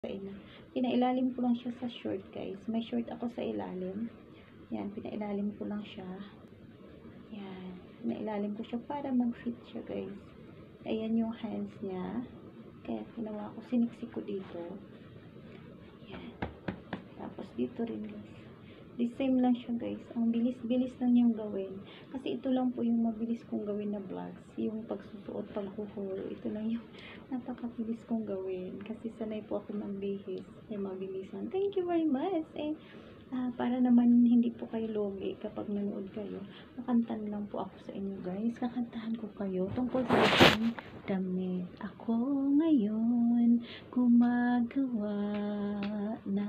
Pinailalim ko lang siya sa short, guys. May short ako sa ilalim. Yan, pinailalim ko lang siya. Yan, pinailalim ko siya para mag-fit siya, guys. Ayan yung hands niya. Kaya ginawa ko, siniksik ko dito. Yan. Tapos dito rin, guys. The same lang siya, guys. Ang bilis-bilis lang niyang gawin. Kasi ito lang po yung mabilis kong gawin na vlogs. Yung pagsusuot, paghuhuro. Ito lang yung napakabilis kong gawin. Kasi sanay po ako magbihis. Kaya mabilisan. Thank you very much. Para naman hindi po kayo logi kapag nanood kayo. Kakantahan lang po ako sa inyo, guys. Kakantahan ko kayo tungkol sa aking damit. Ako ngayon gumagawa na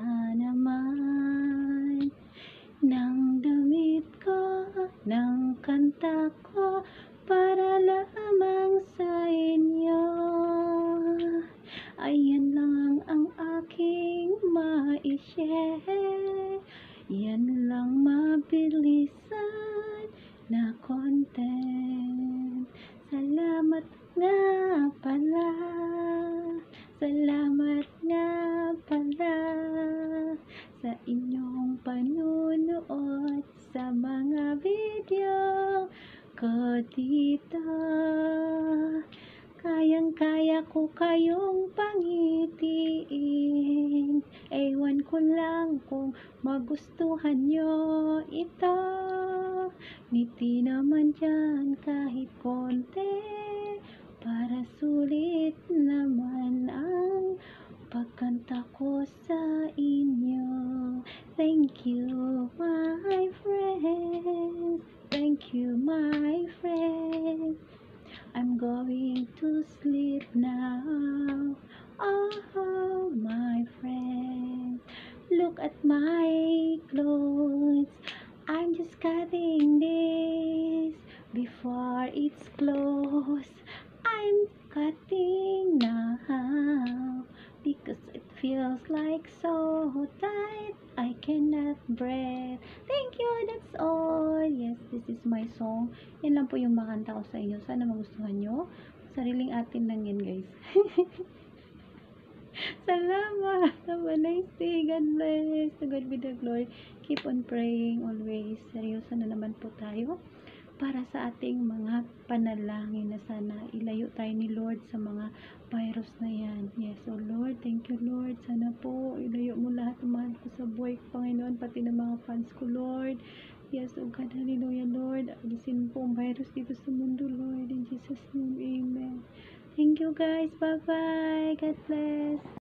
naman ng damit ko, ng kanta ko, para lamang sa inyo. Ayan lang ang aking ma-share. Yan lang mabilisan na content. Salamat nga pala. Salamat nga pala sa inyong panunood sa mga video ko dito. Kayang-kaya ko kayong pangitiin. Ewan ko lang kung magustuhan nyo ito. Ngiti naman dyan kahit konti, para sulit naman ang pagkanta ko sa inyo. Thank you, my friends. Thank you, my friends. I'm going to sleep now. Oh, my friends, look at my clothes. I'm just cutting this before it's closed. I'm cutting now because it feels like so tight I cannot breathe. Thank you, that's all. Yes, this is my song. Yan lang po yung makanta ko sa inyo. Sana magustuhan nyo. Sariling atin lang yan, guys. Salamat. Have a nice day. God bless. To God be the glory. Keep on praying always. Seryoso na naman po tayo para sa ating mga panalangin na sana ilayo tayo ni Lord sa mga virus na yan. Yes, oh Lord, thank you Lord. Sana po ilayo mo lahat ng mahal ko sa buhay ko, Panginoon, pati ng mga fans ko, Lord. Yes, oh God, hallelujah, Lord. Alisin po ang virus dito sa mundo, Lord. In Jesus' name, amen. Thank you guys. Bye-bye. God bless.